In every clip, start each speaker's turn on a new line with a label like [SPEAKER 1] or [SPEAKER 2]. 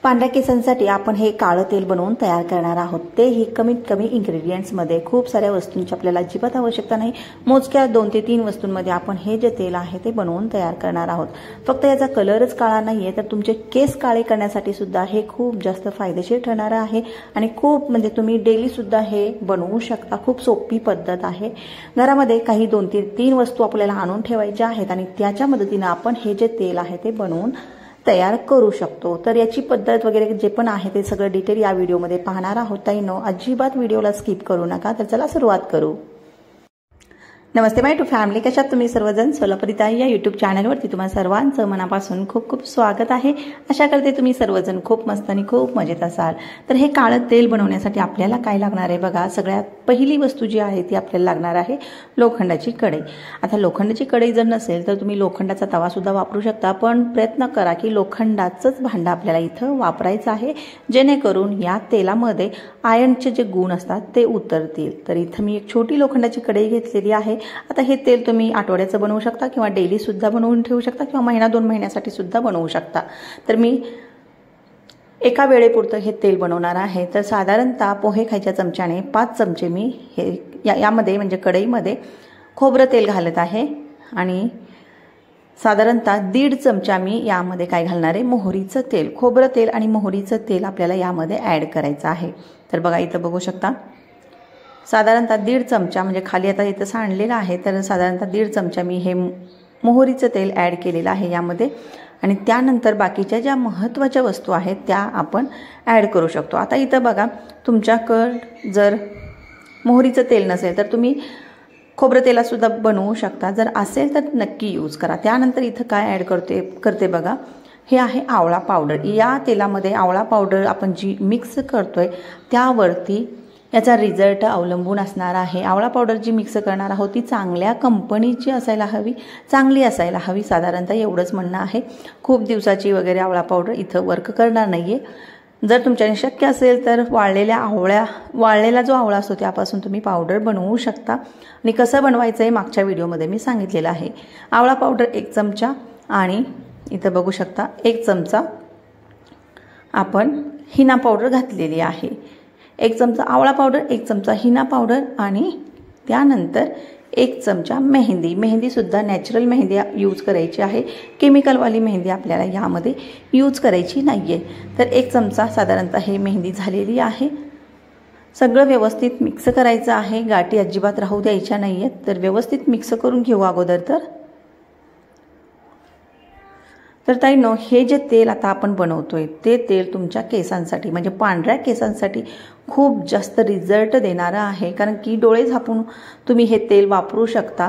[SPEAKER 1] पांढऱ्या केसांसाठी आपण हे काळं तेल बनवून तयार करणार आहोत। तेही कमीत कमी इंग्रेडिएंट्समध्ये। खूप साऱ्या वस्तूंची आपल्याला अजिबात आवश्यकता नाही। मोजक्या 2 ते 3 वस्तूंमध्ये आपण हे जे तेल आहे ते बनवून तयार करणार आहोत। फक्त याचा कलरच काळा नाहीये तर तुमचे केस काळे करण्यासाठी सुद्धा हे खूप जास्त फायदेशीर ठरणार आहे आणि खूप म्हणजे तुम्ही डेली सुद्धा हे बनवू शकता। खूप सोपी पद्धत आहे। घरामध्ये काही 2 ते 3 वस्तू आपल्याला आणून ठेवायच्या आहेत आणि त्याच्या मदतीने आपण हे जे तेल आहे ते बनवून तयार करू शकतो। तर याची पद्धत वगैरे जे पण आहे ते सगळं डिटेल या व्हिडिओमध्ये पाहणार आहोत। ताईंनो, अजिबात व्हिडिओला स्किप करू नका। तर चला सुरुवात करू। नमस्ते माय टू फॅमिली, कशात तुम्ही सर्वजण? सोलापुरी ताई या यूट्यूब चॅनलवरती तुम्हा सर्वांचं मनापासून खूप खूप स्वागत आहे। आशा करते तुम्ही सर्वजण खूप मस्त आणि खूप मजेत असाल। तर हे काळं तेल बनवण्यासाठी आपल्याला काय लागणार आहे बघा। सगळ्यात पहिली वस्तू जी आहे ती आपल्याला लागणार आहे लोखंडाची कढई। आता लोखंडाची कढई जर नसेल तर तुम्ही लोखंडाचा तवा सुद्धा वापरू शकता, पण प्रयत्न करा की लोखंडाचंच भांडं आपल्याला इथं वापरायचं आहे, जेणेकरून या तेलामध्ये आयर्नचे जे गुण असतात ते उतरतील। तर इथं मी एक छोटी लोखंडाची कढई घेतलेली आहे। आता हे तेल तुम्ही आठवड्याचं बनवू शकता किंवा डेली सुद्धा बनवून ठेवू शकता किंवा महिना 2 महिन्यासाठी सुद्धा बनवू शकता। तर मी एका वेळेपुरतं हे तेल बनवणार आहे। तर साधारणतः पोहे खायच्या चमच्याने 5 चमचे मी हे यामध्ये म्हणजे कढईमध्ये खोबरं तेल घालत आहे आणि साधारणतः 1.5 चमचा मी यामध्ये काय घालणार आहे, मोहरीचं तेल। खोबरं तेल आणि मोहरीचं तेल आपल्याला यामध्ये ॲड करायचं आहे। तर बघा इथं बघू शकता साधारणतः 1.5 चमचा म्हणजे खाली आता इथं सांडलेलं आहे, तर साधारणतः 1.5 चमचा मी हे मोहरीचं तेल ॲड केलेलं आहे यामध्ये आणि त्यानंतर बाकीच्या ज्या महत्त्वाच्या वस्तू आहेत त्या आपण ॲड करू शकतो। आता इथं बघा तुमच्याकडे जर मोहरीचं तेल नसेल तर तुम्ही खोबरं तेलासुद्धा बनवू शकता, जर असेल तर नक्की यूज करा। त्यानंतर इथं काय ॲड करते बघा, हे आहे आवळा पावडर। या तेलामध्ये आवळा पावडर आपण जी मिक्स करतोय त्यावरती याचा रिझल्ट अवलंबून असणार आहे। आवळा पावडर जी मिक्स करणार आहोत ती चांगल्या कंपनीची असायला हवी, चांगली असायला हवी, साधारणतः एवढंच म्हणणं आहे। खूप दिवसाची वगैरे आवळा पावडर इथं वर्क करणार नाहीये। जर तुमच्याने शक्य असेल तर वाळलेला जो आवळा असतो त्यापासून तुम्ही पावडर बनवू शकता आणि कसं बनवायचं आहे मागच्या व्हिडिओमध्ये मी सांगितलेलं आहे। आवळा पावडर 1 चमचा आणि इथं बघू शकता 1 चमचा आपण हिना पावडर घातलेली आहे। 1 चमचा आवळा पावडर, 1 चमचा हिना पावडर आणि त्यानंतर 1 चमचा मेहंदी सुद्धा नॅचरल मेहंदी यूज करायची आहे। केमिकलवाली मेहंदी आपल्याला यामध्ये यूज करायची नाहीये। तर 1 चमचा साधारणतः हे मेहंदी झालेली आहे। सगळं व्यवस्थित मिक्स करायचं आहे, गाठी अजिबात राहू द्यायच्या नाहीयेत। तर व्यवस्थित मिक्स करून घेऊ अगोदर तर ताईंनो, हे जे तेल आता आपण बनवतोय ते तेल तुमच्या केसांसाठी म्हणजे पांढऱ्या केसांसाठी खूप जास्त रिझल्ट देणारं आहे, कारण की डोळे झाकून तुम्ही हे तेल वापरू शकता।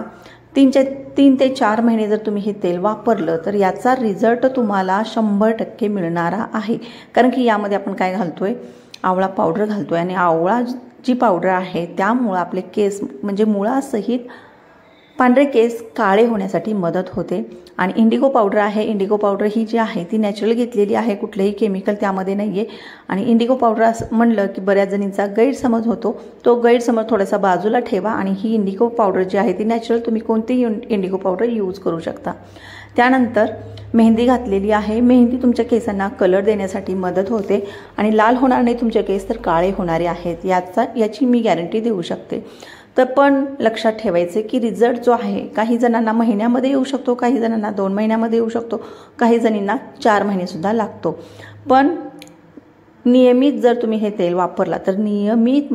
[SPEAKER 1] 3 ते 4 महिने जर तुम्ही हे तेल वापरलं तर याचा रिझल्ट तुम्हाला 100% मिळणारा आहे, कारण की यामध्ये आपण काय घालतोय, आवळा पावडर घालतोय आणि आवळा जी पावडर आहे त्यामुळे आपले केस म्हणजे मुळासहित पांढरे केस काळे होण्यासाठी मदत होते। आणि इंडिगो पावडर आहे, इंडिगो पावडर ही जी आहे ती नॅचरल घेतलेली आहे, कुठलेही केमिकल त्यामध्ये नाही आहे। आणि इंडिगो पावडर असं म्हणलं की बऱ्याच जणींचा गैरसमज होतो, तो गैरसमज थोडासा बाजूला ठेवा आणि ही इंडिगो पावडर जी आहे ती नॅचरल तुम्ही कोणतीही इंडिगो पावडर यूज करू शकता। त्यानंतर मेहंदी घातलेली आहे। मेहंदी तुमच्या केसांना कलर देण्यासाठी मदत होते आणि लाल होणार नाही तुमचे केस, तर काळे होणारे आहेत याची मी गॅरंटी देऊ शकते। तर पण लक्षात ठेवायचे की रिझल्ट जो आहे काही जणांना महिन्यामध्ये येऊ शकतो, काही जणांना 2 महिन्यामध्ये येऊ शकतो, काही जणींना 4 महिने सुद्धा लागतो। पण नियमित जर तुम्ही हे तेल वापरला तर नियमित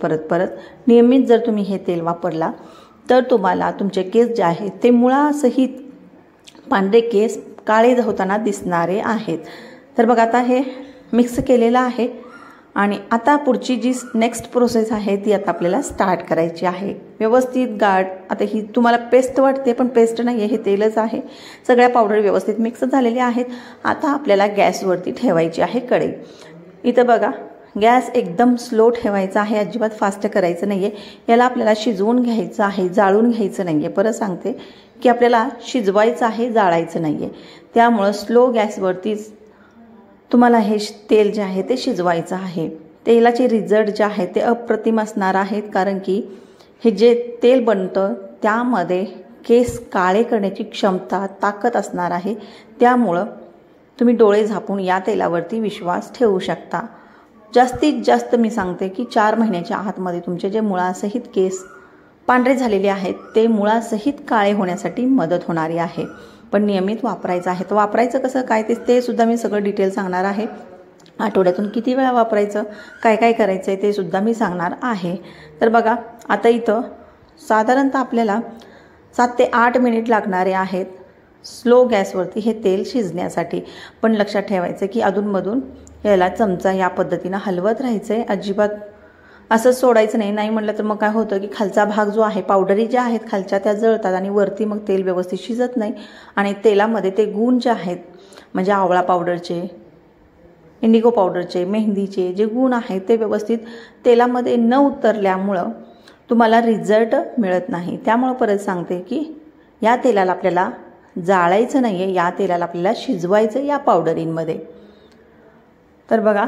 [SPEAKER 1] जर तुम्ही हे तेल वापरला तर तुम्हाला तुमचे केस जे आहेत ते मुळासहित पांढरे केस काळे होताना दिसणारे आहेत। तर बघा आता हे मिक्स केलेलं आहे आणि आता पुढची जी नेक्स्ट प्रोसेस आहे ती आता आपल्याला स्टार्ट करायची आहे। व्यवस्थित गाठ, आता ही तुम्हाला पेस्ट वाटते पण पेस्ट नाही आहे, हे तेलच आहे। सगळ्या पावडर व्यवस्थित मिक्स झालेल्या आहेत। आता आपल्याला गॅसवरती ठेवायची आहे कढई। इथं बघा गॅस एकदम स्लो ठेवायचा आहे, अजिबात फास्ट करायचं नाही आहे। याला आपल्याला शिजवून घ्यायचं आहे, जाळून घ्यायचं नाही आहे। परत सांगते की आपल्याला शिजवायचं आहे, जाळायचं नाही आहे। त्यामुळं स्लो गॅसवरतीच तुम्हाला हे तेल जे आहे ते शिजवायचं आहे। तेलाचे रिझल्ट जे आहे ते अप्रतिम असणार आहेत, कारण की हे जे तेल बनतं त्यामध्ये केस काळे करण्याची क्षमता ताकद असणार आहे। त्यामुळं तुम्ही डोळे झाकून या तेलावरती विश्वास ठेवू शकता। जास्तीत जास्त मी सांगते की 4 महिन्याच्या आतमध्ये तुमचे जे मुळासहित केस पांढरे झालेले आहेत ते मुळासहित काळे होण्यासाठी मदत होणारी आहे। पण नियमित वापरायचं आहे। तर वापरायचं कसं काय ते सुद्धा मी सगळं डिटेल सांगणार आहे। आठवड्यातून किती वेळा वापरायचं, काय काय करायचं आहे ते सुद्धा मी सांगणार आहे। तर बघा आता इथं साधारणतः आपल्याला 7 ते 8 मिनिट लागणारे आहेत स्लो गॅसवरती हे तेल शिजण्यासाठी। पण लक्षात ठेवायचं की अधूनमधून याला चमचा या पद्धतीनं हलवत राहायचं आहे, अजिबात असं सोडायचं नाही। नाही म्हटलं तर मग काय होतं की खालचा भाग जो आहे, पावडरी ज्या आहेत खालच्या त्या जळतात आणि वरती मग तेल व्यवस्थित शिजत नाही आणि तेलामध्ये ते गुण जे आहेत म्हणजे आवळा पावडरचे, इंडिगो पावडरचे, मेहंदीचे जे गुण आहेत ते व्यवस्थित तेलामध्ये न उतरल्यामुळं तुम्हाला रिझल्ट मिळत नाही। त्यामुळे परत सांगते की या तेलाला आपल्याला जाळायचं नाही आहे, या तेलाला आपल्याला शिजवायचं या पावडरींमध्ये। तर बघा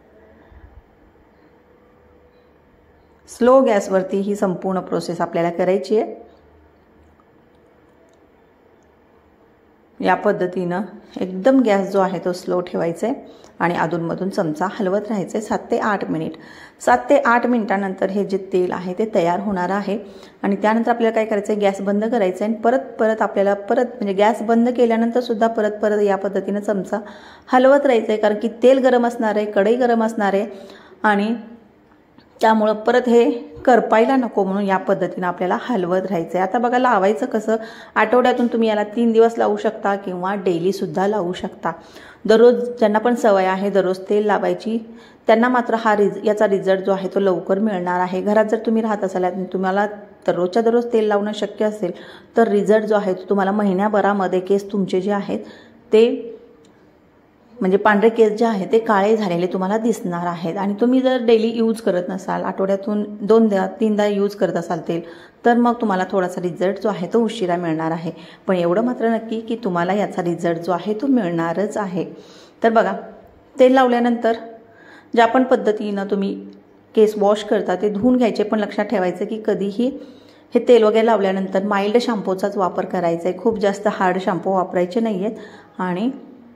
[SPEAKER 1] स्लो गॅसवरती ही संपूर्ण प्रोसेस आपल्याला करायची आहे। या पद्धतीनं एकदम गॅस जो आहे तो स्लो ठेवायचा आहे आणि अधूनमधून चमचा हलवत राहायचं आहे 7 ते 8 मिनिट। 7 ते 8 मिनिटानंतर हे जे तेल आहे ते तयार होणार आहे आणि त्यानंतर आपल्याला काय करायचं आहे, गॅस बंद करायचा आहे आणि परत आपल्याला म्हणजे गॅस बंद केल्यानंतर सुद्धा परत या पद्धतीनं चमचा हलवत राहायचं आहे, कारण की तेल गरम असणार आहे, कढई गरम असणार आहे आणि त्यामुळं परत हे करपायला नको म्हणून या पद्धतीनं आपल्याला हलवत राहायचं आहे। आता बघा लावायचं कसं, आठवड्यातून तुम्ही याला 3 दिवस लावू शकता किंवा डेली सुद्धा लावू शकता। दररोज ज्यांना पण सवय आहे दररोज तेल लावायची त्यांना मात्र याचा रिझल्ट जो आहे तो लवकर मिळणार आहे। घरात जर तुम्ही राहत असाल आणि तुम्हाला दररोजच्या दररोज तेल लावणं शक्य असेल तर रिझल्ट जो आहे तो तुम्हाला महिन्याभरामध्ये केस तुमचे जे आहेत ते म्हणजे पांढरे केस जे आहेत ते काळे झालेले तुम्हाला दिसणार आहेत। आणि तुम्ही जर डेली यूज करत नसाल, आठवड्यातून 2-3दा यूज करत असाल तेल, तर मग तुम्हाला थोडासा रिझल्ट जो आहे तो उशिरा मिळणार आहे। पण एवढं मात्र नक्की की तुम्हाला याचा रिझल्ट जो आहे तो मिळणारच आहे। तर बघा तेल लावल्यानंतर ज्या पण पद्धतीनं तुम्ही केस वॉश करता ते धुवून घ्यायचे, पण लक्षात ठेवायचं की कधीही हे तेल वगैरे लावल्यानंतर माइल्ड शॅम्पूचाच वापर करायचा आहे, खूप जास्त हार्ड शॅम्पू वापरायचे नाही आहेत। आणि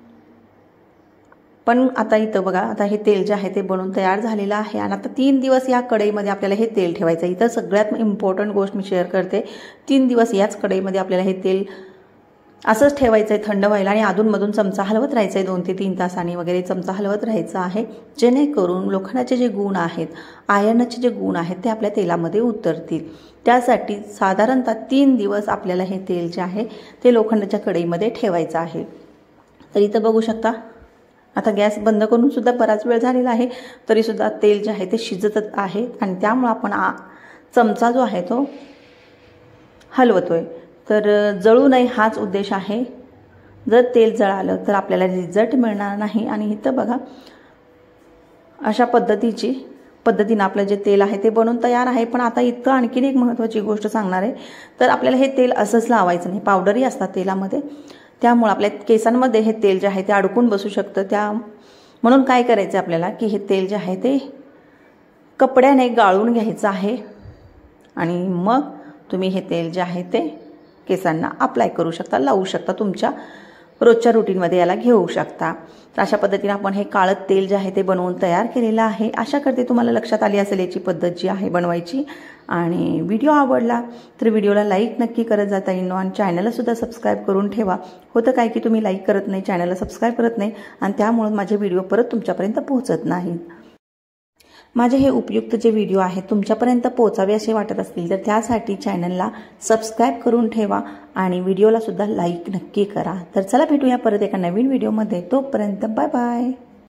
[SPEAKER 1] पण आता इथं बघा आता हे तेल जे आहे ते बनवून तयार झालेलं आहे आणि आता 3 दिवस या कढईमध्ये आपल्याला हे तेल ठेवायचं आहे। इथं सगळ्यात इम्पॉर्टंट गोष्ट मी शेअर करते, 3 दिवस याच कढईमध्ये आपल्याला हे तेल असंच ठेवायचं आहे थंड व्हायला आणि अधूनमधून चमचा हलवत राहायचा आहे, 2 ते 3 तासांनी वगैरे चमचा हलवत राहायचा आहे, जेणेकरून लोखंडाचे जे गुण आहेत, आयर्नचे जे गुण आहेत ते आपल्या तेलामध्ये उतरतील। त्यासाठी साधारणतः 3 दिवस आपल्याला हे तेल जे आहे ते लोखंडाच्या कढईमध्ये ठेवायचं आहे। तर इथं बघू शकता आता गॅस बंद करून सुद्धा बराच वेळ झालेला आहे, तरी सुद्धा तेल जे आहे ते शिजतच आहे आणि त्यामुळे आपण चमचा जो आहे तो हलवतोय। तर जळू नये हाच उद्देश आहे। जर तेल जळालं तर आपल्याला रिझल्ट मिळणार नाही। आणि इथं बघा अशा पद्धतीनं आपलं जे तेल आहे ते बनवून तयार आहे। पण आता इतकं आणखीन एक महत्त्वाची गोष्ट सांगणार आहे, तर आपल्याला हे तेल असंच लावायचं नाही, पावडरही असतात तेलामध्ये, त्यामुळे आपल्या केसांमध्ये हे तेल जे आहे ते अडकून बसू शकतं। म्हणून काय करायचं आपल्याला की हे तेल जे आहे ते कपड्याने गाळून घ्यायचं आहे आणि मग तुम्ही हे तेल जे आहे ते केसांना अप्लाय करू शकता, लावू शकता, तुमच्या रोजच्या रुटीनमध्ये याला घेऊ शकता। तर अशा पद्धतीने आपण हे काळं तेल जे आहे ते बनवून तयार केलेलं आहे। आशा करते तुम्हाला लक्षात आली असेल याची पद्धत जी आहे बनवायची। आणि व्हिडिओ आवडला तर व्हिडिओला लाईक नक्की करत जाता येईल आणि चॅनलला सुद्धा सबस्क्राईब करून ठेवा। होतं काय की तुम्ही लाईक करत नाही, चॅनलला सबस्क्राईब करत नाही आणि त्यामुळे माझे व्हिडिओ परत तुमच्यापर्यंत पोहोचत नाहीत। माझे हे उपयुक्त जे व्हिडिओ आहेत तुमच्यापर्यंत पोहोचावे असे वाटत असतील तर त्यासाठी चॅनलला सबस्क्राईब करून ठेवा आणि व्हिडिओला सुद्धा लाईक नक्की करा। तर चला भेटूया परत एका नवीन व्हिडिओमध्ये, तोपर्यंत बाय बाय।